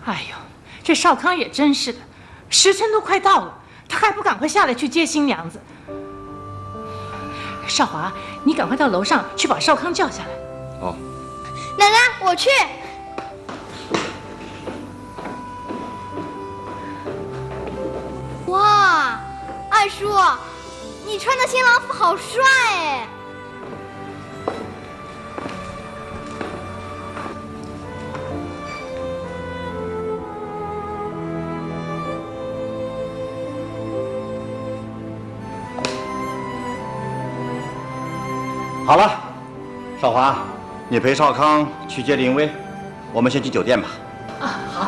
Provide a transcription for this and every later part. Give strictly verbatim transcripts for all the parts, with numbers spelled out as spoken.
哎呦，这少康也真是的，时辰都快到了，他还不赶快下来去接新娘子？少华，你赶快到楼上去把少康叫下来。 哦， 奶奶，我去。哇，二叔，你穿的新郎服好帅哎！ 好了，少华，你陪少康去接林薇，我们先去酒店吧。 啊，好。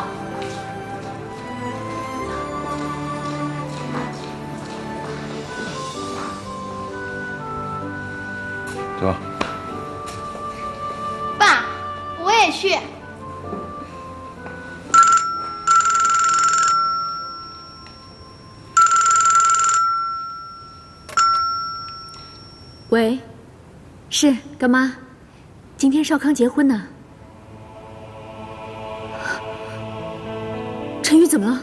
走。 爸，我也去。 喂。是干妈，今天少康结婚呢。陈宇怎么了？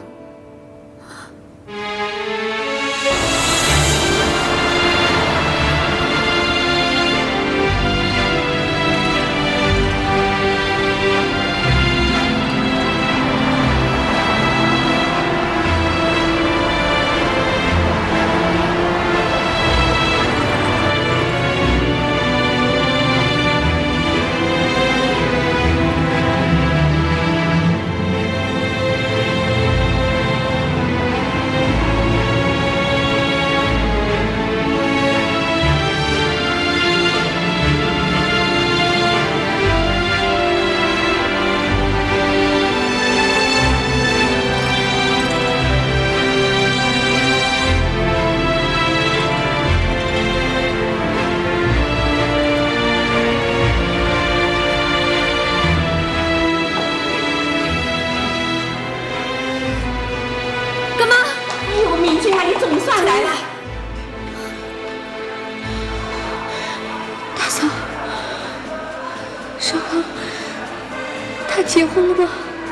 结婚了吗？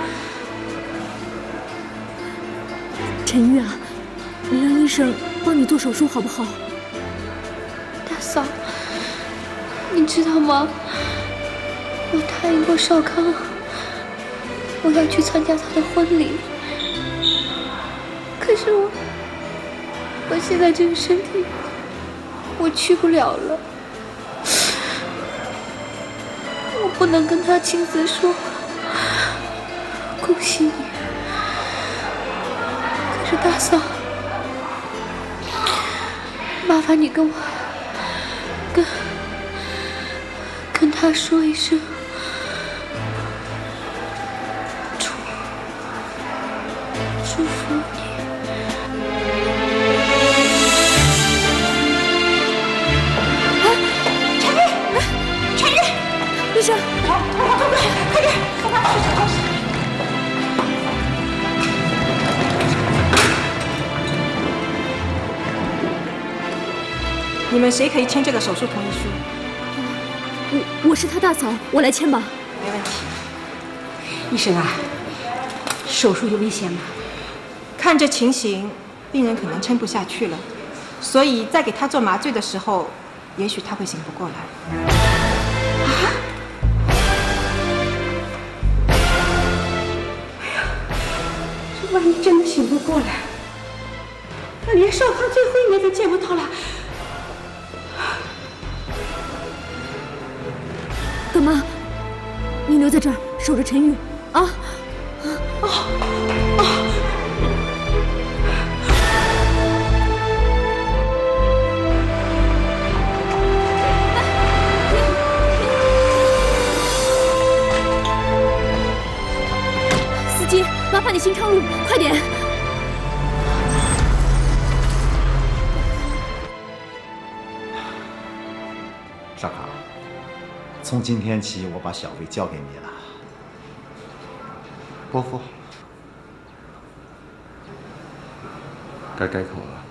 陈玉啊，你让医生帮你做手术好不好？ 大嫂，你知道吗？我答应过少康，我要去参加他的婚礼。可是我，我现在这个身体，我去不了了。我不能跟他亲自说恭喜你。可是大嫂，麻烦你跟我跟跟他说一声。 祝福你。 啊，陈玉，陈玉，医生，快快快快，快点，帮他去找东西。 你们谁可以签这个手术同意书？ 我我是他大嫂，我来签吧。 没问题。医生啊，手术有危险吗？ 看这情形，病人可能撑不下去了，所以在给他做麻醉的时候，也许他会醒不过来。啊！哎呀，这万一真的醒不过来，那连少康最后一面都见不到了。 干妈，你留在这儿守着陈玉啊！ 哦哦。 麻烦你新昌路，快点！ 少康，从今天起，我把小薇交给你了。伯父， 该改口了。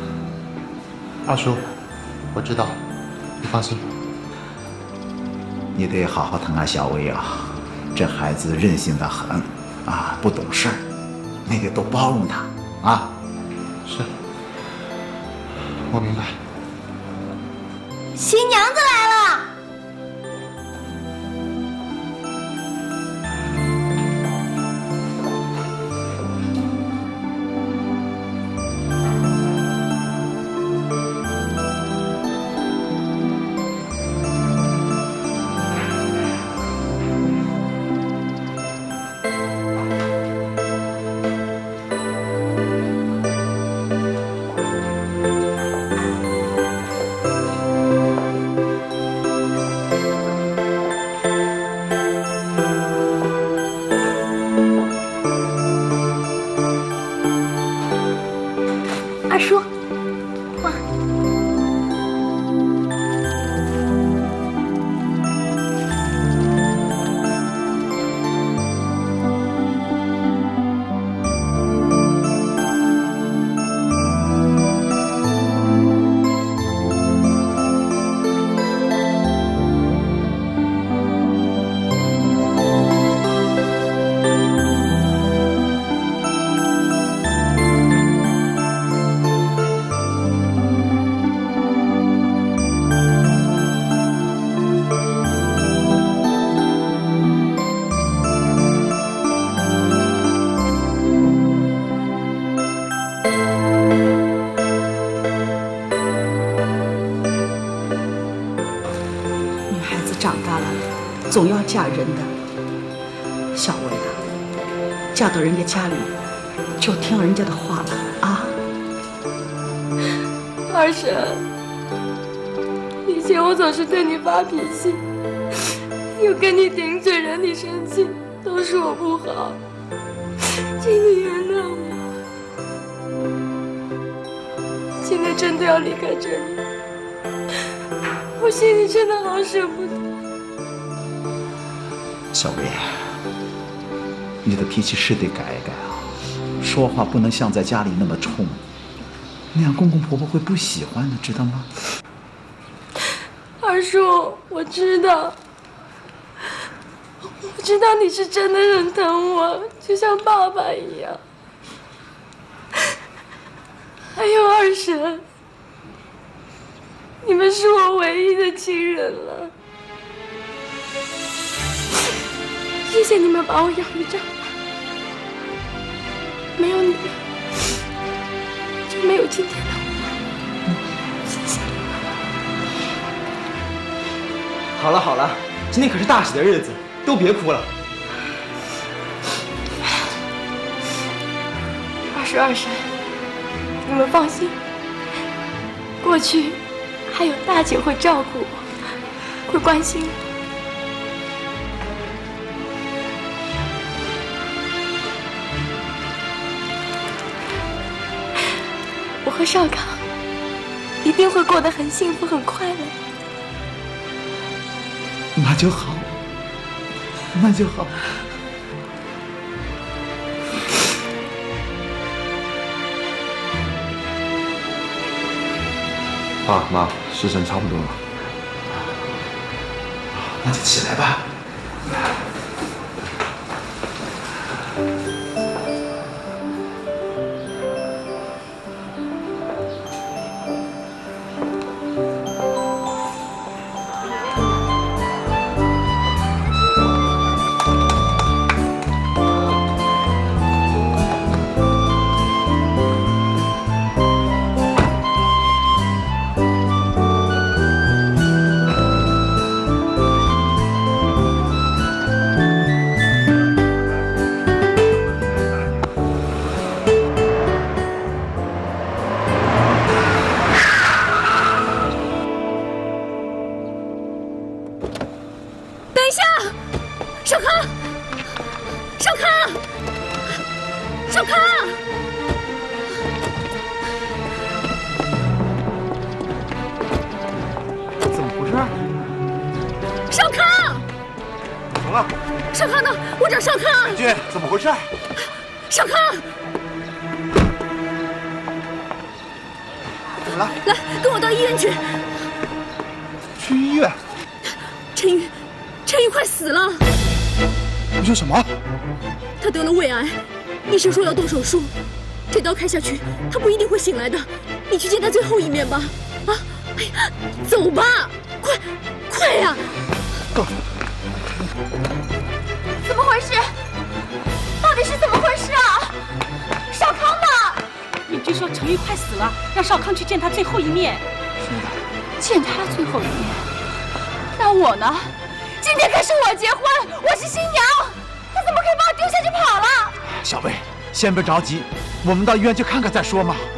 二叔，我知道，你放心。 你得好好疼爱小薇啊，这孩子任性的很啊，不懂事儿，你得多包容他啊。 是，我明白。 新娘子来了。 二叔，哇！ 总要嫁人的。小薇啊，嫁到人家家里，就听人家的话了啊。 二婶，以前我总是对你发脾气，又跟你顶嘴惹你生气，都是我不好，请你原谅我。现在真的要离开这里，我心里真的好舍不得。 小薇，你的脾气是得改一改啊，说话不能像在家里那么冲，那样公公婆婆会不喜欢的，知道吗？ 二叔，我知道，我知道你是真的很疼我，就像爸爸一样。还有二婶，你们是我唯一的亲人了。谢谢你们把我养育长大，没有你们，就没有今天的我。谢谢你们。 好了好了，今天可是大喜的日子，都别哭了。 二叔二婶，你们放心，过去还有大姐会照顾我，会关心我。我和少康一定会过得很幸福、很快乐。 那就好，那就好。 爸妈，时辰差不多了， 那就起来吧。 少康呢？我找少康。 君，怎么回事？ 少康， 怎么了？ 来，跟我到医院去。 去医院？ 陈宇， 陈玉快死了。 你说什么？ 他得了胃癌，医生说要动手术，这刀开下去，他不一定会醒来的。你去见他最后一面吧。啊，哎呀，走吧，快，快呀！ 怎么回事？到底是怎么回事啊？少康呢？ 邻居说程玉快死了，让少康去见他最后一面。 是的。 见他最后一面？那我呢？ 今天可是我结婚，我是新娘，他怎么可以把我丢下去跑了？ 小薇，先别着急，我们到医院去看看再说嘛。